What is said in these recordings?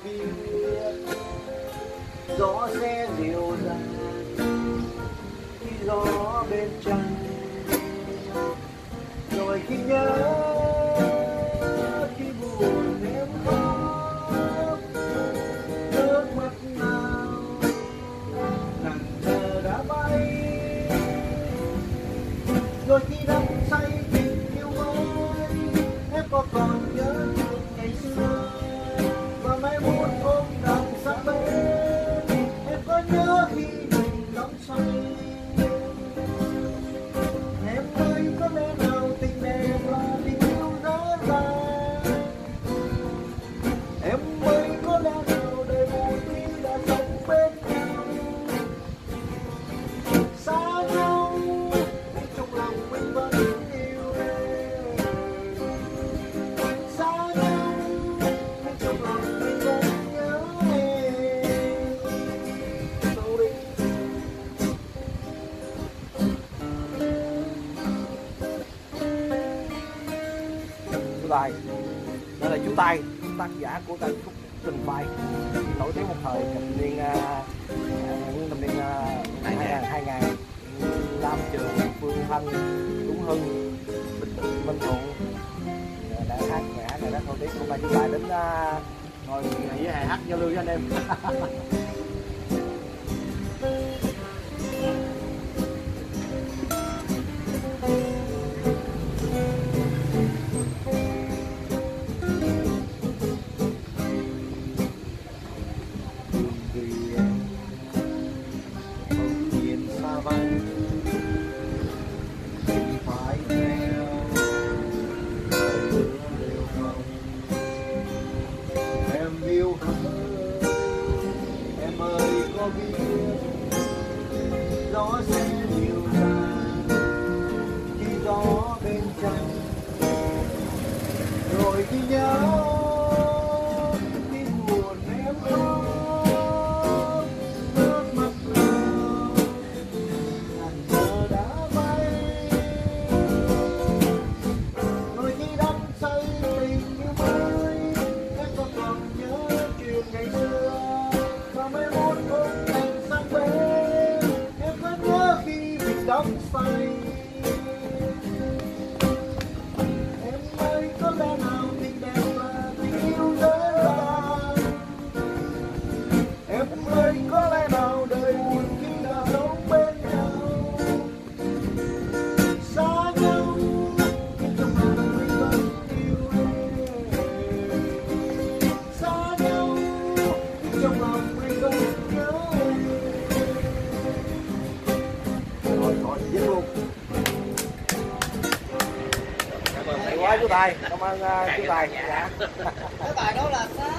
kia, gió sẽ dịu dàng khi gió bên trăng. Rồi khi nhớ, khi buồn em khóc, nước mắt nào nặng giờ đã bay. Rồi khi đắm say tình yêu mới, em có còn nhớ chuyện ngày xưa và mãi muốn ôm đằng sát bên. Em có nhớ khi mình đắm say. Em ơi có lẽ nào tình đẹp là tình yêu dở dàng. Em ơi có lẽ nào đời buồn khi đã sống bên nhau. Xa nhau nhưng trong lòng mình vẫn yêu em. Xa nhau nhưng trong lòng mình vẫn nhớ em. Đâu đi. Chú Tài, đây là chú Tài, tác giả của ca khúc Tình Phai, nổi tiếng một thời thập niên 2000, Lam Trường, Phương Thanh, Tuấn Hưng, Minh Thuận đã hát bài hát này rất nổi tiếng. Hôm nay chú Tài đến ngồi với hài hát giao lưu với anh em. Vì em bỗng nhiên xa vắng, phải theo lời hứa đều không. Em yêu hỡi, em ơi có biết gió sẽ dịu dàng khi gió bên trăng. Rồi khi nhớ, khi buồn em khóc, nước mắt nào hẳn giờ đã bay. Rồi khi đắm say tình yêu mới, em có còn nhớ chuyện ngày xưa và mấy muốn ôm anh sang bên. Em có nhớ khi mình đắm say. Em ơi có lẽ nào tình đẹp là tình yêu dở dàng. Em ơi có lẽ nào đời buồn khi đã sống bên nhau. Xa nhau nhưng trong lòng mình vẫn yêu em. Xa nhau nhưng trong lòng mình vẫn nhớ em. Rồi viết luôn. Hay quá chú Tài, cảm ơn chú Tài. Dạ. Cái bài đó là sao?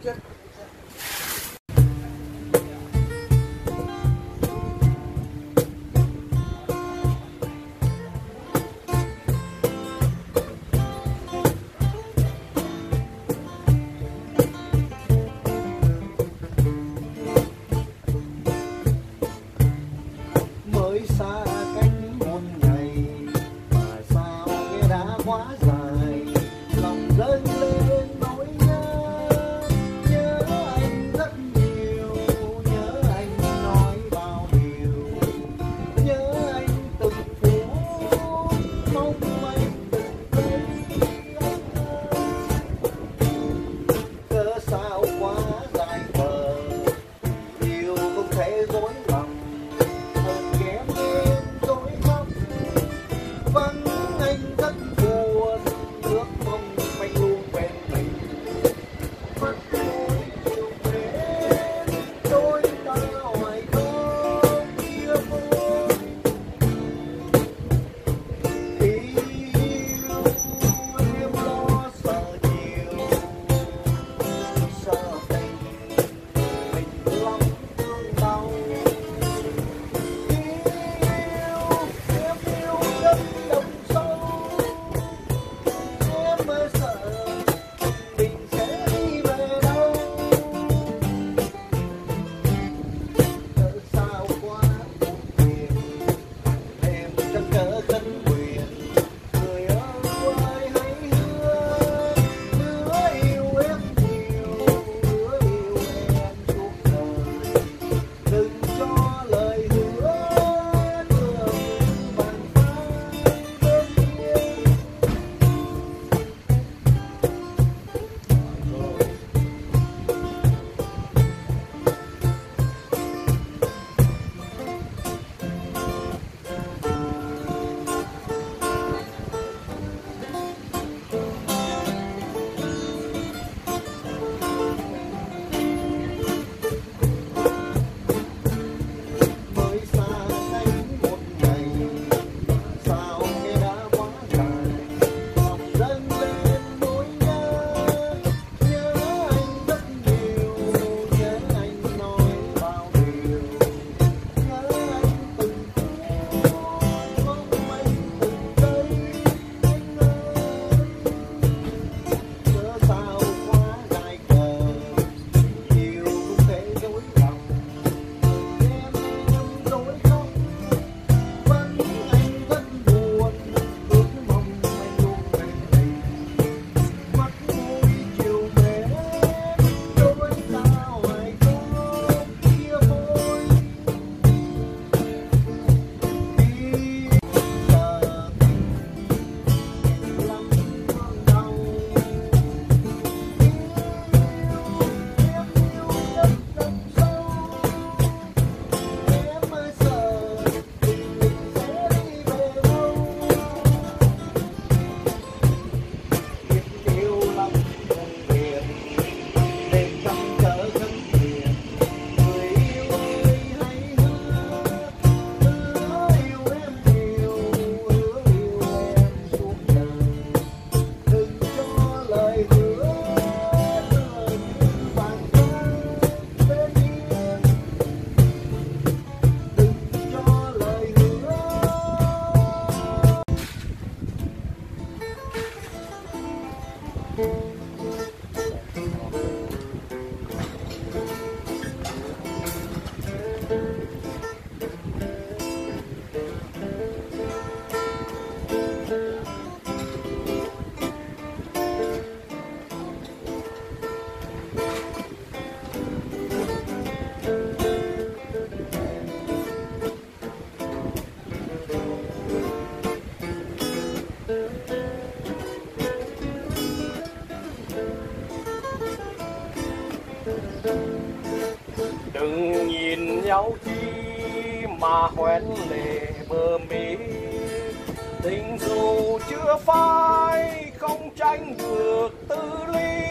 mới xa cách một ngày mà sao nghe đã quá dài, lòng dâng lên nỗi nhớ, nhớ anh rất nhiều, nhớ anh nói bao điều, nhớ anh từng phút mong anh từng thấy anh cớ sao quá dài vời, yêu không thể dối lòng ghé bên dối khóc, vắng anh rất buồn, ước mong anh luôn bên mình, mắt môi chiều mến đôi ta hoài không chia phôi, yêu em lo sợ nhiều, sợ tình mình lắm thương đau. Đừng nhìn nhau chi mà hoen lệ bờ mi, tình dù chưa phai không tranh được tư ly,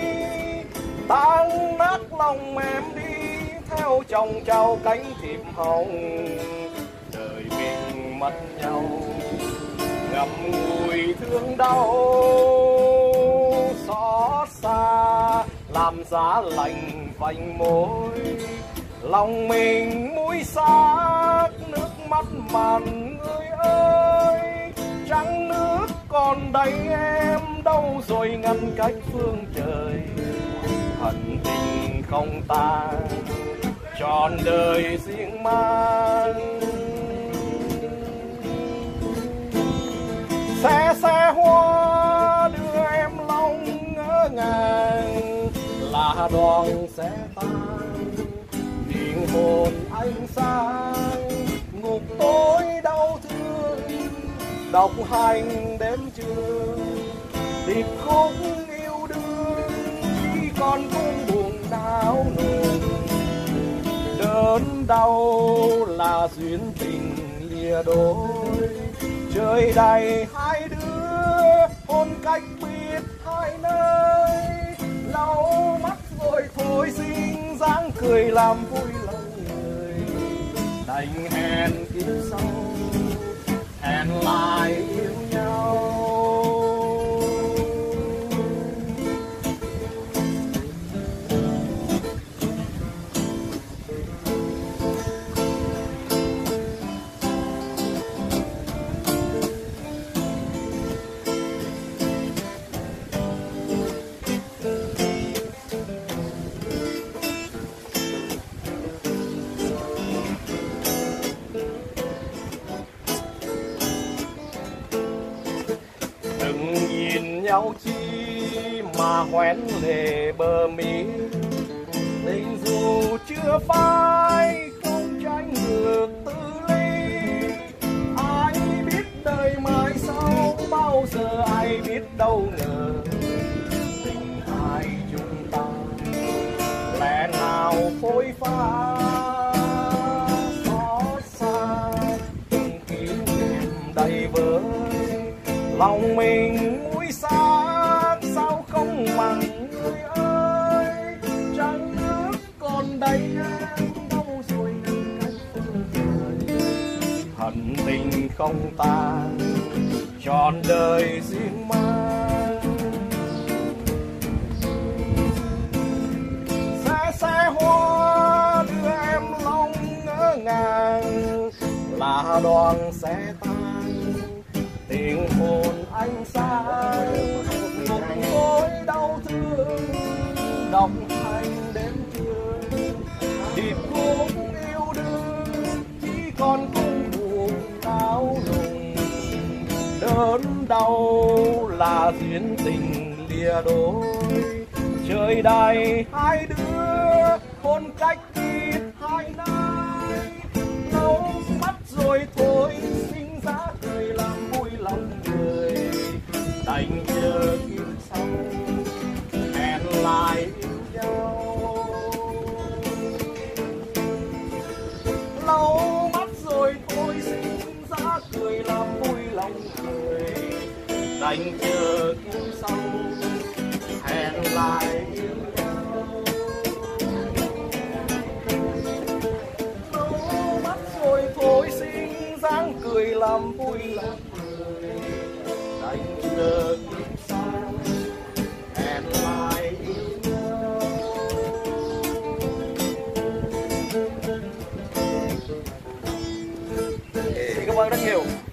tan nát lòng em đi theo chồng trao cánh thiệp hồng, đời mình mất nhau ngậm ngùi thương đau xót xa là làm giá lạnh vành môi, lòng mình muối xác nước mắt mặn người ơi. Trăng nước còn đây em đâu rồi ngăn cách phương trời, hận tình không tan trọn đời riêng mang. Xe hoa đưa em lòng ngỡ ngàng, là đoàn xe tan niềm hồn anh sang. Ngục tối đau thương độc hành đêm trường, điệp khúc yêu đương chỉ còn cung buồn đau nồng. Đớn đau là duyên tình lìa đôi, trời đầy hai đứa hôn cách biệt hai nơi. Lau mắt rồi thôi xin dáng cười làm vui lòng người, đành hẹn kiếp sau hẹn lại yêu nhau. Đừng nhìn nhau chi mà hoen lệ bờ mi, tình dù chưa phai không tránh được tư ly. Ai biết đời mai sau, bao giờ ai biết đâu ngờ, tình hai chúng ta lẽ nào phôi pha. Xót xa từng kỷ niệm đầy vơi, lòng mình muối xác sao không mặn người ơi. Trăng nước còn đây em đâu rồi ngăn cách phương trời, hận tình không tan trọn đời riêng mang. Xe hoa đưa em lòng ngỡ ngàng, là đoàn xe tan tiếng hồn anh sang. Ngục tối đau thương độc hành đêm trường, điệp khúc yêu đương chỉ còn cung buồn đau lùng. Đớn đau là duyên tình lìa đôi, trời đầy hai đứa hôn cách biệt hai nơi. Lau mắt rồi thôi xin giá cười làm vui lòng người, đành chờ kiếp sau hẹn lại yêu nhau. Lau mắt rồi thôi xin giá cười làm vui lòng người, đành chờ kiếp sau hẹn lại yêu nhau. Lau mắt rồi thôi xin dáng cười làm vui lòng người, đành chờ kiếp sau hẹn lại yêu nhau. Cảm ơn rất nhiều.